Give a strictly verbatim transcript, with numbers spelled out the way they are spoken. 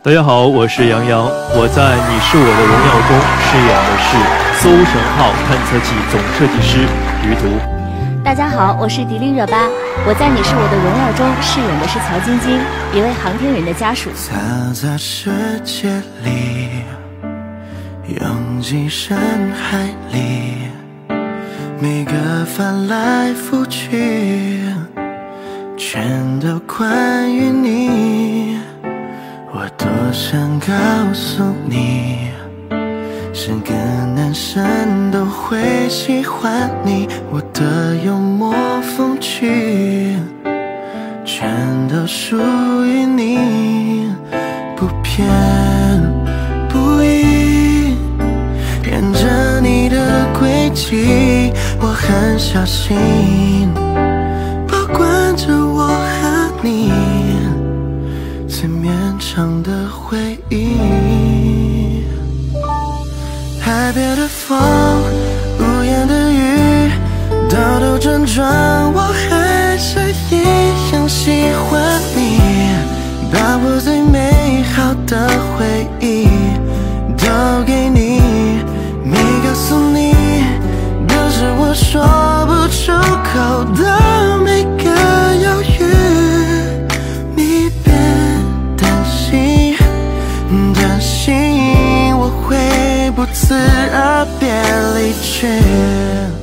大家好，我是杨洋，我在《你是我的荣耀》中饰演的是搜神号探测器总设计师于途。 大家好，我是迪丽热巴，我在《你是我的荣耀》中饰演的是曹晶晶，一位航天员的家属。 嘈杂世界里，拥挤深海里，每个翻来覆去，全都关于你。我多想告诉你，是个男生都会喜欢你，我的幽默风趣全都属于你，不偏不倚，沿着你的轨迹，我很小心保管着我和你最绵长的回忆。海边的风，无言的雨，兜兜转转，我还是一样喜欢你，把我最美好的回忆都给你，没告诉你的是我说不出口的每个犹豫，你别担心，担心我会不辞而别离去。